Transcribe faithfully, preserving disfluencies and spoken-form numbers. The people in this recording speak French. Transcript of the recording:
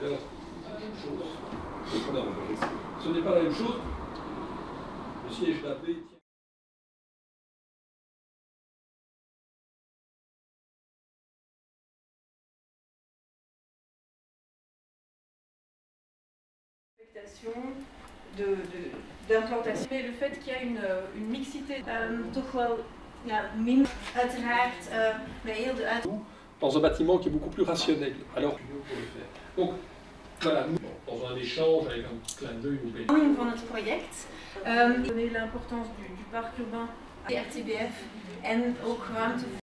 Alors, la même chose. Ce n'est pas la même chose. Le siège d'A P tient. d'implantation et le fait qu'il y a une, une mixité. Um, toch wel ja, minder uiteraard uh, met heel de uit... Dans un bâtiment qui est beaucoup plus rationnel. Alors, donc, voilà, nous, dans un échange avec un petit clin d'œil au pays. Van het project. Um, Donner l'importance du, du parc urbain de R T B F en ook ruimte